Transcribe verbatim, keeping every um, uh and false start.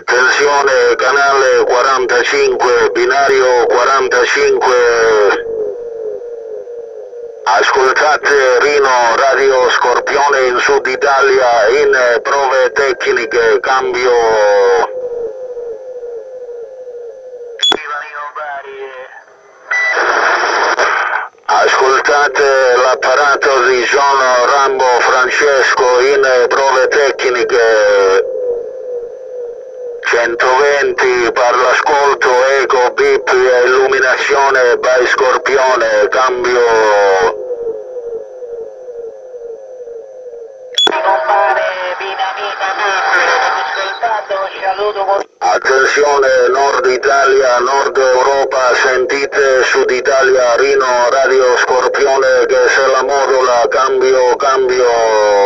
Attenzione, canale quarantacinque, binario quarantacinque. Ascoltate Rino Radio Scorpione in Sud Italia in prove tecniche, cambio. Ascoltate l'apparato di John Rambo Francesco in prove tecniche. centoventi per l'ascolto, eco, bip e illuminazione by Scorpione, cambio. Attenzione, Nord Italia, Nord Europa, sentite Sud Italia, Rino Radio Scorpione che se la modula, cambio, cambio.